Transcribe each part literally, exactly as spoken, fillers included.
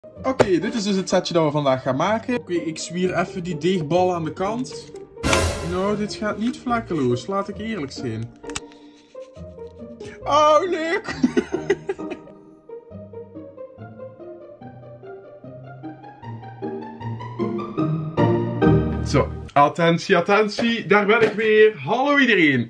Oké, okay, dit is dus het setje dat we vandaag gaan maken. Oké, okay, ik zwier even die deegbal aan de kant. Nou, dit gaat niet vlekkeloos, laat ik eerlijk zijn. Oh, leuk! Zo, attentie, attentie, daar ben ik weer. Hallo iedereen!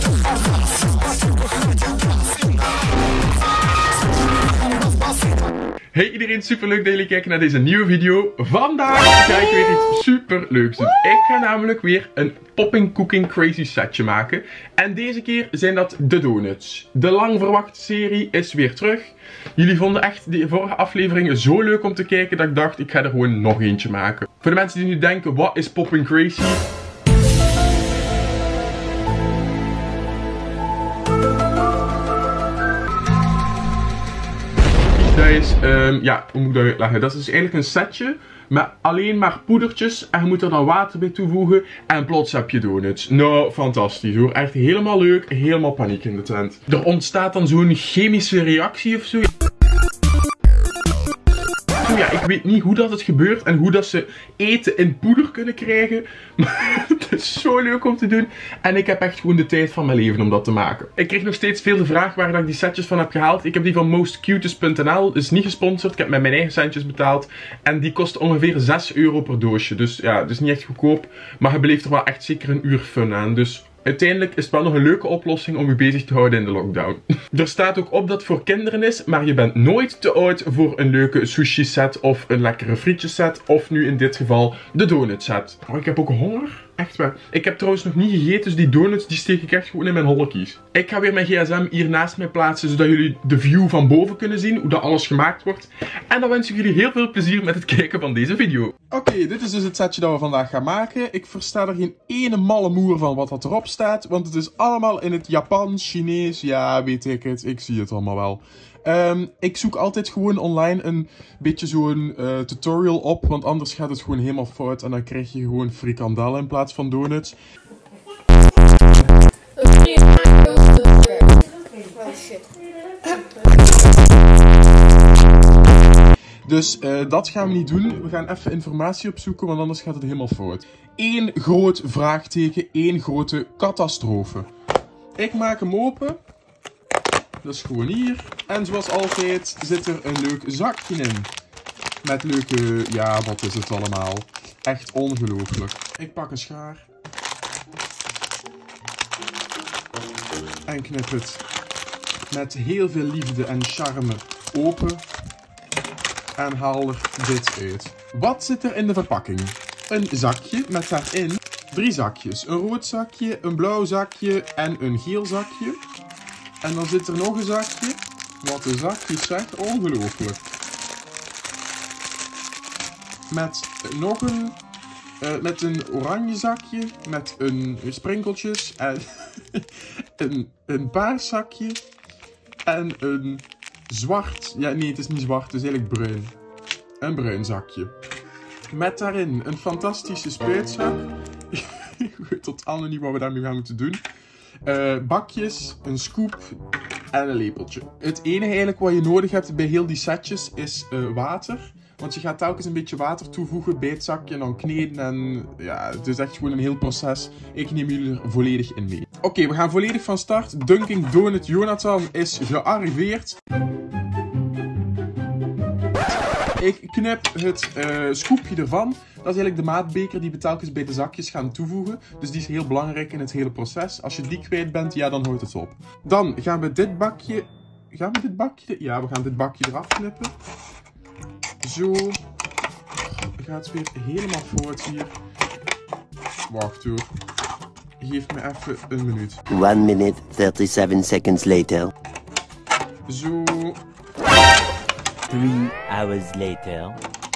Hey iedereen, super leuk dat jullie kijken naar deze nieuwe video. Vandaag ga ik weer iets super leuks doen. Ik ga namelijk weer een Popping Cooking Crazy setje maken. En deze keer zijn dat de donuts. De lang verwachte serie is weer terug. Jullie vonden echt de vorige afleveringen zo leuk om te kijken dat ik dacht, ik ga er gewoon nog eentje maken. Voor de mensen die nu denken, wat is Popping Crazy? Dat is, um, ja, hoe moet ik dat uitleggen? Dat is dus eigenlijk een setje met alleen maar poedertjes en je moet er dan water bij toevoegen en plots heb je donuts. Nou, fantastisch hoor. Echt helemaal leuk, helemaal paniek in de tent. Er ontstaat dan zo'n chemische reactie of zo. Ja, ik weet niet hoe dat het gebeurt en hoe dat ze eten in poeder kunnen krijgen. Maar het is zo leuk om te doen. En ik heb echt gewoon de tijd van mijn leven om dat te maken. Ik kreeg nog steeds veel de vraag waar ik die setjes van heb gehaald. Ik heb die van mostcutest punt n l. Is niet gesponsord. Ik heb met mijn eigen centjes betaald. En die kost ongeveer zes euro per doosje. Dus ja, het is niet echt goedkoop. Maar je beleeft er wel echt zeker een uur fun aan. Dus uiteindelijk is het wel nog een leuke oplossing om je bezig te houden in de lockdown. Er staat ook op dat het voor kinderen is, maar je bent nooit te oud voor een leuke sushi set of een lekkere frietjes set. Of nu in dit geval de donut set. Oh, ik heb ook honger. Echt waar. Ik heb trouwens nog niet gegeten, dus die donuts die steek ik echt gewoon in mijn holletjes. Ik ga weer mijn gsm hier naast mij plaatsen, zodat jullie de view van boven kunnen zien, hoe dat alles gemaakt wordt. En dan wens ik jullie heel veel plezier met het kijken van deze video. Oké, okay, dit is dus het setje dat we vandaag gaan maken. Ik versta er geen ene malle moer van wat dat erop staat, want het is allemaal in het Japans, Chinees, ja, weet ik het, ik zie het allemaal wel. Um, ik zoek altijd gewoon online een beetje zo'n uh, tutorial op, want anders gaat het gewoon helemaal fout en dan krijg je gewoon frikandellen in plaats van donuts. Dus uh, dat gaan we niet doen. We gaan even informatie opzoeken, want anders gaat het helemaal fout. Eén groot vraagteken, één grote catastrofe. Ik maak hem open. Dat is gewoon hier. En zoals altijd zit er een leuk zakje in. Met leuke, ja, wat is het allemaal. Echt ongelooflijk. Ik pak een schaar. En knip het met heel veel liefde en charme open. En haal er dit uit. Wat zit er in de verpakking? Een zakje met daarin drie zakjes. Een rood zakje, een blauw zakje en een geel zakje. En dan zit er nog een zakje. Wat een zakje zegt, ongelooflijk. Met nog een, uh, met een oranje zakje, met een sprinkeltjes en een, een paars zakje en een zwart, ja nee het is niet zwart, het is eigenlijk bruin. Een bruin zakje. Met daarin een fantastische spuitzak. Ik weet totaal niet wat we daarmee gaan moeten doen. Uh, bakjes, een scoop en een lepeltje. Het enige eigenlijk wat je nodig hebt bij heel die setjes is uh, water. Want je gaat telkens een beetje water toevoegen bij het zakje en dan kneden. En ja, het is echt gewoon een heel proces. Ik neem jullie er volledig in mee. Oké, okay, we gaan volledig van start. Dunkin' Donut Jonathan is gearriveerd. Ik knip het uh, scoopje ervan. Dat is eigenlijk de maatbeker die we telkens bij de zakjes gaan toevoegen. Dus die is heel belangrijk in het hele proces. Als je die kwijt bent, ja, dan houdt het op. Dan gaan we dit bakje... Gaan we dit bakje... Ja, we gaan dit bakje eraf knippen. Zo. Gaat het weer helemaal fout hier. Wacht hoor. Geef me even een minuut. one minute, thirty-seven seconds later. Zo. Three hours later.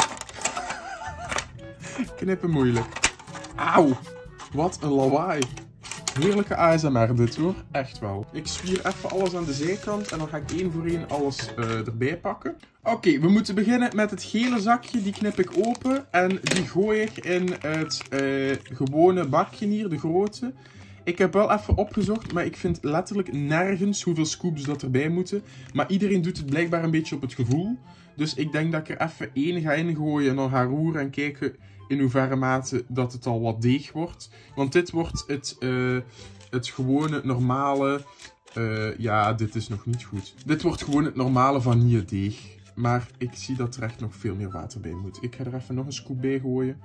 Knippen moeilijk. Auw. Wat een lawaai. Heerlijke A S M R dit hoor. Echt wel. Ik zwier even alles aan de zijkant en dan ga ik één voor één alles uh, erbij pakken. Oké, okay, we moeten beginnen met het gele zakje. Die knip ik open en die gooi ik in het uh, gewone bakje hier, de grote. Ik heb wel even opgezocht, maar ik vind letterlijk nergens hoeveel scoops dat erbij moeten. Maar iedereen doet het blijkbaar een beetje op het gevoel. Dus ik denk dat ik er even één ga ingooien en dan ga roeren en kijken in hoeverre mate dat het al wat deeg wordt. Want dit wordt het, uh, het gewone, normale... Uh, ja, dit is nog niet goed. Dit wordt gewoon het normale vanilledeeg. Maar ik zie dat er echt nog veel meer water bij moet. Ik ga er even nog een scoop bij gooien.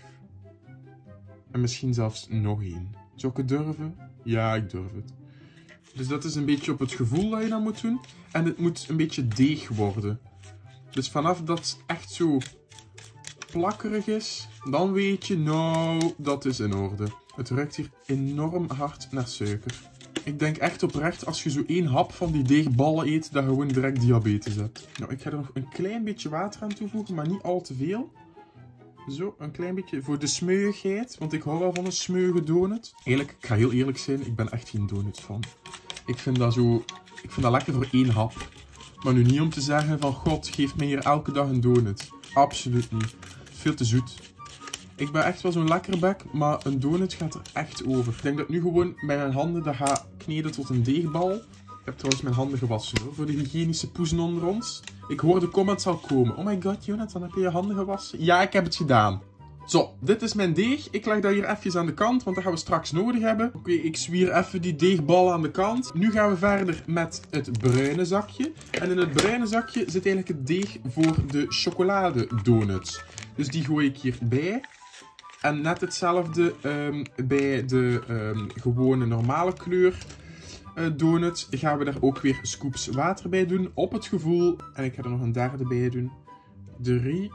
En misschien zelfs nog één. Zou ik het durven? Ja, ik durf het. Dus dat is een beetje op het gevoel dat je dat moet doen. En het moet een beetje deeg worden. Dus vanaf dat het echt zo plakkerig is, dan weet je, nou, dat is in orde. Het ruikt hier enorm hard naar suiker. Ik denk echt oprecht, als je zo één hap van die deegballen eet, dat je gewoon direct diabetes hebt. Nou, ik ga er nog een klein beetje water aan toevoegen, maar niet al te veel. Zo, een klein beetje voor de smeuigheid, want ik hou wel van een smeuige donut. Eigenlijk, ik ga heel eerlijk zijn, ik ben echt geen donut fan. Ik vind dat zo, ik vind dat lekker voor één hap. Maar nu niet om te zeggen van, god, geef mij hier elke dag een donut. Absoluut niet. Veel te zoet. Ik ben echt wel zo'n lekkerbek, maar een donut gaat er echt over. Ik denk dat ik nu gewoon met mijn handen dat ga kneden tot een deegbal. Ik heb trouwens mijn handen gewassen hoor, voor de hygiënische poezen onder ons. Ik hoor de comments al komen. Oh my god, Jonathan, heb je je handen gewassen? Ja, ik heb het gedaan. Zo, dit is mijn deeg. Ik leg dat hier even aan de kant, want dat gaan we straks nodig hebben. Oké, okay, ik zwier even die deegbal aan de kant. Nu gaan we verder met het bruine zakje. En in het bruine zakje zit eigenlijk het deeg voor de chocoladedonuts. Dus die gooi ik hierbij. En net hetzelfde um, bij de um, gewone normale kleur uh, donuts gaan we daar ook weer scoops water bij doen. Op het gevoel. En ik ga er nog een derde bij doen. Drie.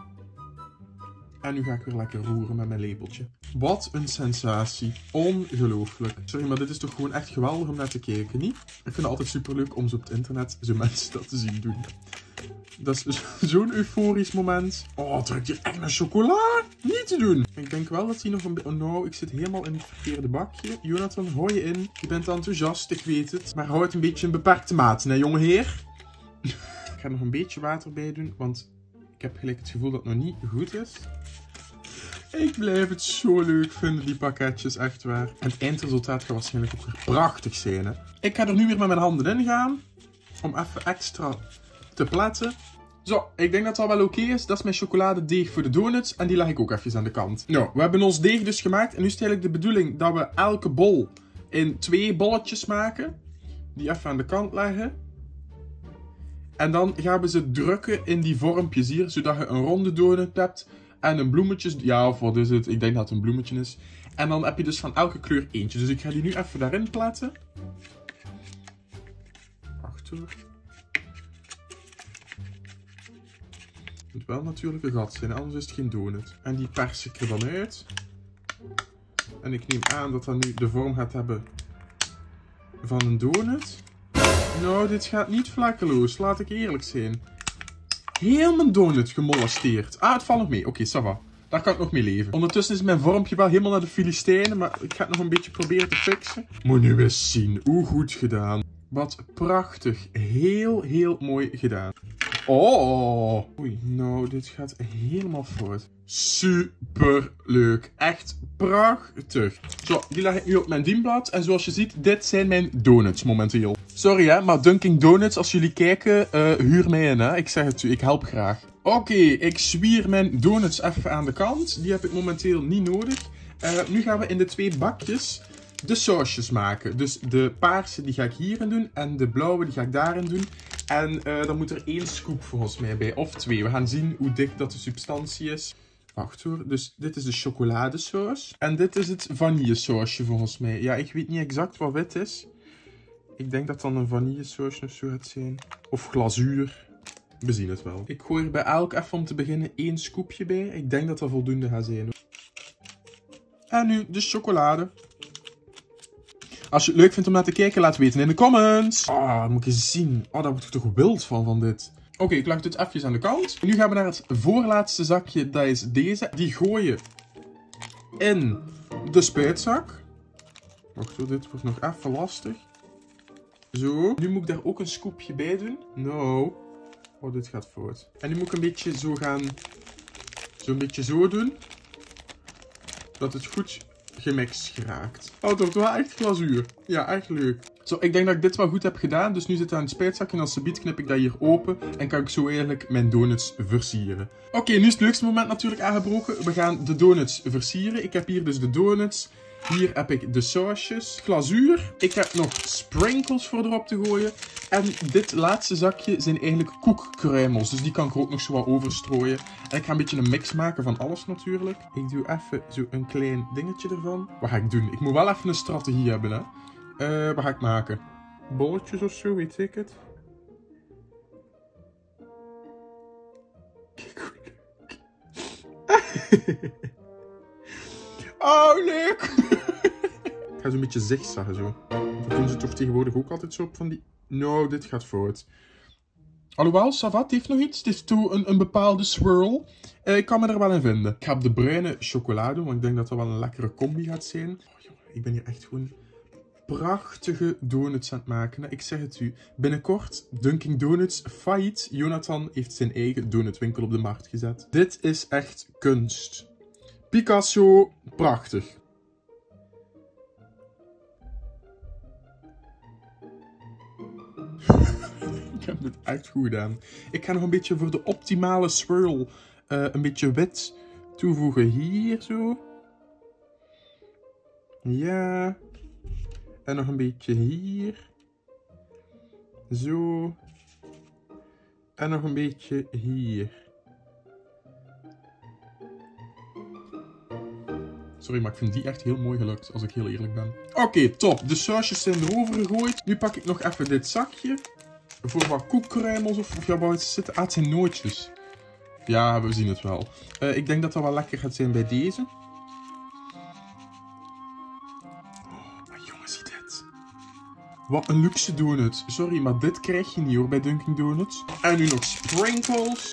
En nu ga ik weer lekker roeren met mijn lepeltje. Wat een sensatie. Ongelooflijk. Sorry, maar dit is toch gewoon echt geweldig om naar te kijken, niet? Ik vind het altijd super leuk om zo op het internet zo mensen dat te zien doen. Dat is zo'n euforisch moment. Oh, het ruikt hier echt naar chocola. Niet te doen. Ik denk wel dat hij nog een beetje... Oh nou, ik zit helemaal in het verkeerde bakje. Jonathan, hou je in. Je bent enthousiast, ik weet het. Maar hou het een beetje in beperkte mate, hè, jongeheer. Ik ga er nog een beetje water bij doen, want ik heb gelijk het gevoel dat het nog niet goed is. Ik blijf het zo leuk vinden, die pakketjes, echt waar. En het eindresultaat gaat waarschijnlijk ook weer prachtig zijn, hè. Ik ga er nu weer met mijn handen in gaan. Om even extra te platten. Zo, ik denk dat het al wel oké is. Dat is mijn chocoladedeeg voor de donuts. En die leg ik ook even aan de kant. Nou, we hebben ons deeg dus gemaakt. En nu is het eigenlijk de bedoeling dat we elke bol in twee bolletjes maken. Die even aan de kant leggen. En dan gaan we ze drukken in die vormpjes hier. Zodat je een ronde donut hebt. En een bloemetje. Ja, of wat is het? Ik denk dat het een bloemetje is. En dan heb je dus van elke kleur eentje. Dus ik ga die nu even daarin plaatsen. Wacht hoor. Het moet wel natuurlijk een gat zijn, anders is het geen donut. En die pers ik er dan uit. En ik neem aan dat dat nu de vorm gaat hebben van een donut. Nou, dit gaat niet vlekkeloos, laat ik eerlijk zijn. Heel mijn donut gemolesteerd. Ah, het valt nog mee. Oké, okay, ça va. Daar kan ik nog mee leven. Ondertussen is mijn vormpje wel helemaal naar de Filistijnen, maar ik ga het nog een beetje proberen te fixen. Moet nu eens zien. Hoe goed gedaan. Wat prachtig. Heel, heel mooi gedaan. Oh. Oei, nou, dit gaat helemaal fout. Super leuk. Echt prachtig. Zo, die leg ik nu op mijn dienblad. En zoals je ziet, dit zijn mijn donuts momenteel. Sorry hè, maar Dunkin' Donuts, als jullie kijken, uh, huur mij in hè. Ik zeg het u, ik help graag. Oké, okay, ik zwier mijn donuts even aan de kant. Die heb ik momenteel niet nodig. Uh, nu gaan we in de twee bakjes de sausjes maken. Dus de paarse die ga ik hierin doen. En de blauwe die ga ik daarin doen. En uh, dan moet er één scoop volgens mij bij. Of twee. We gaan zien hoe dik dat de substantie is. Wacht hoor. Dus dit is de chocoladesaus. En dit is het vanillesausje volgens mij. Ja, ik weet niet exact wat wit is. Ik denk dat dan een vanillesausje of zo gaat zijn. Of glazuur. We zien het wel. Ik gooi er bij elk even om te beginnen één scoopje bij. Ik denk dat dat voldoende gaat zijn. En nu de chocolade. Als je het leuk vindt om naar te kijken, laat weten in de comments. Oh, dat moet ik eens zien. Oh, daar word ik toch wild van, van dit. Oké, okay, ik leg dit even aan de kant. En nu gaan we naar het voorlaatste zakje. Dat is deze. Die gooi je in de spuitzak. Wacht hoor, dit wordt nog even lastig. Zo. Nu moet ik daar ook een scoopje bij doen. Nou. Oh, dit gaat fout. En nu moet ik een beetje zo gaan... Zo'n beetje zo doen. Dat het goed gemixt geraakt. Oh, het wordt wel echt glazuur. Ja, echt leuk. Zo, ik denk dat ik dit wel goed heb gedaan. Dus nu zit het aan het spijtzakje en als ze biedt knip ik dat hier open. En kan ik zo eigenlijk mijn donuts versieren. Oké, okay, nu is het leukste moment natuurlijk aangebroken. We gaan de donuts versieren. Ik heb hier dus de donuts. Hier heb ik de sausjes, glazuur. Ik heb nog sprinkles voor erop te gooien. En dit laatste zakje zijn eigenlijk koekkruimels. Dus die kan ik er ook nog zo wat overstrooien. En ik ga een beetje een mix maken van alles natuurlijk. Ik doe even zo een klein dingetje ervan. Wat ga ik doen? Ik moet wel even een strategie hebben, hè. Uh, wat ga ik maken? Bolletjes of zo, weet ik het. Kijk hoe leuk. Oh, leuk! Ik ga zo'n beetje zigzaggen zo. Dat doen ze toch tegenwoordig ook altijd zo op van die... Nou, dit gaat fout. Alhoewel, Savat heeft nog iets. Het is toe een, een bepaalde swirl. Uh, ik kan me er wel in vinden. Ik ga op de bruine chocolade, want ik denk dat dat wel een lekkere combi gaat zijn. Oh, jongen, ik ben hier echt gewoon prachtige donuts aan het maken. Ik zeg het u. Binnenkort, Dunkin' Donuts failliet. Jonathan heeft zijn eigen donutwinkel op de markt gezet. Dit is echt kunst. Picasso, prachtig. Ik heb dit echt goed gedaan. Ik ga nog een beetje voor de optimale swirl uh, een beetje wit toevoegen hier zo. Ja. En nog een beetje hier. Zo. En nog een beetje hier. Sorry, maar ik vind die echt heel mooi gelukt, als ik heel eerlijk ben. Oké, okay, top. De sausjes zijn erover gegooid. Nu pak ik nog even dit zakje. Voor wat koekkruimels of, of ja, waar het zitten. Ah, het zijn nootjes. Ja, we zien het wel. Uh, ik denk dat dat wel lekker gaat zijn bij deze. Oh, maar jongens, zie dit. Wat een luxe donut. Sorry, maar dit krijg je niet hoor, bij Dunkin' Donuts. En nu nog sprinkles.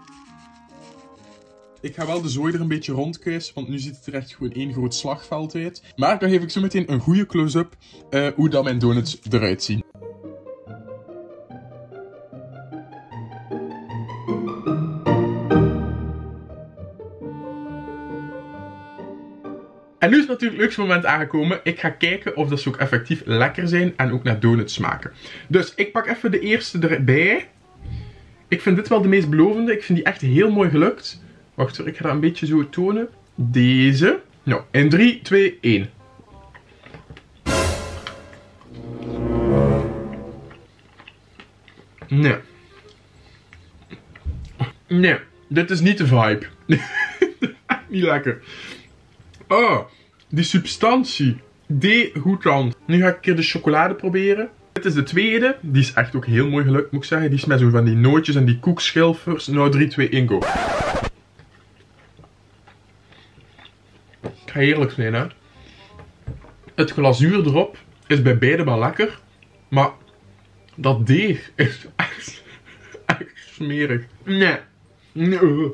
Ik ga wel de zooi er een beetje rondkuisen, want nu ziet het er echt gewoon één groot slagveld uit. Maar dan geef ik zo meteen een goede close-up uh, hoe dan mijn donuts eruit zien. En nu is natuurlijk het leukste moment aangekomen. Ik ga kijken of dat ze ook effectief lekker zijn en ook naar donuts smaken. Dus ik pak even de eerste erbij. Ik vind dit wel de meest belovende. Ik vind die echt heel mooi gelukt. Wacht hoor, ik ga dat een beetje zo tonen. Deze. Nou, in drie, twee, één. Nee. Nee, dit is niet de vibe. Niet lekker. Oh, die substantie. Degoutant. Nu ga ik een keer de chocolade proberen. Dit is de tweede. Die is echt ook heel mooi gelukt, moet ik zeggen. Die is met zo van die nootjes en die koekschilfers. Nou, drie, twee, één, go. Ik ga eerlijk zijn, hè. Het glazuur erop is bij beide wel lekker. Maar dat deeg is echt, echt smerig. Nee. Nee.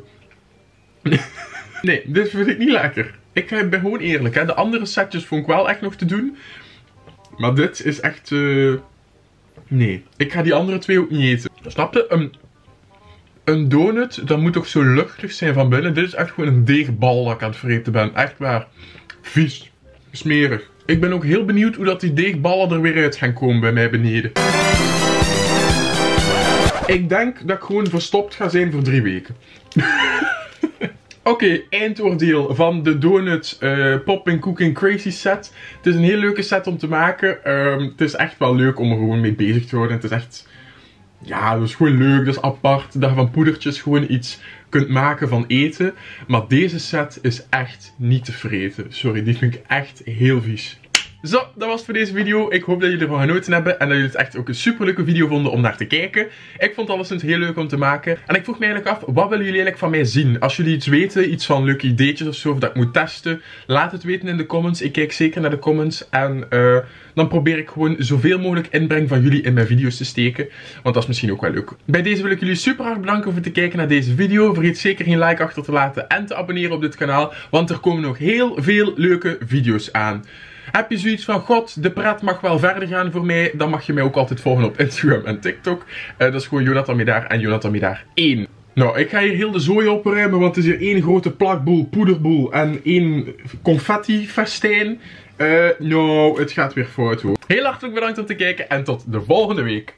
Nee, dit vind ik niet lekker. Ik ben gewoon eerlijk, hè. De andere setjes vond ik wel echt nog te doen. Maar dit is echt... Uh... Nee. Ik ga die andere twee ook niet eten. Snap je? Een, een donut, dat moet toch zo luchtig zijn van binnen. Dit is echt gewoon een deegbal dat ik aan het vreten ben. Echt waar. Vies. Smerig. Ik ben ook heel benieuwd hoe dat die deegballen er weer uit gaan komen bij mij beneden. Ik denk dat ik gewoon verstopt ga zijn voor drie weken. Oké, okay, eindoordeel van de Donut uh, Popping Cooking Crazy set. Het is een heel leuke set om te maken. Um, het is echt wel leuk om er gewoon mee bezig te worden. Het is echt... Ja, dat is gewoon leuk. Dat is apart. Dat je van poedertjes gewoon iets kunt maken van eten. Maar deze set is echt niet te vreten. Sorry, die vind ik echt heel vies. Zo, dat was het voor deze video. Ik hoop dat jullie ervan genoten hebben. En dat jullie het echt ook een super leuke video vonden om naar te kijken. Ik vond het alleszins heel leuk om te maken. En ik vroeg me eigenlijk af, wat willen jullie eigenlijk van mij zien? Als jullie iets weten, iets van leuke ideetjes of zo, of dat ik moet testen. Laat het weten in de comments. Ik kijk zeker naar de comments. En uh, dan probeer ik gewoon zoveel mogelijk inbreng van jullie in mijn video's te steken. Want dat is misschien ook wel leuk. Bij deze wil ik jullie super hard bedanken voor het kijken naar deze video. Vergeet zeker geen like achter te laten en te abonneren op dit kanaal. Want er komen nog heel veel leuke video's aan. Heb je zoiets van, god, de pret mag wel verder gaan voor mij, dan mag je mij ook altijd volgen op Instagram en TikTok. Uh, dat is gewoon Jonathan Medaar en Jonathan Medaar één. Nou, ik ga hier heel de zooi opruimen, want het is hier één grote plakboel, poederboel en één confetti-festijn. Uh, nou, het gaat weer fout hoor. Heel hartelijk bedankt om te kijken en tot de volgende week.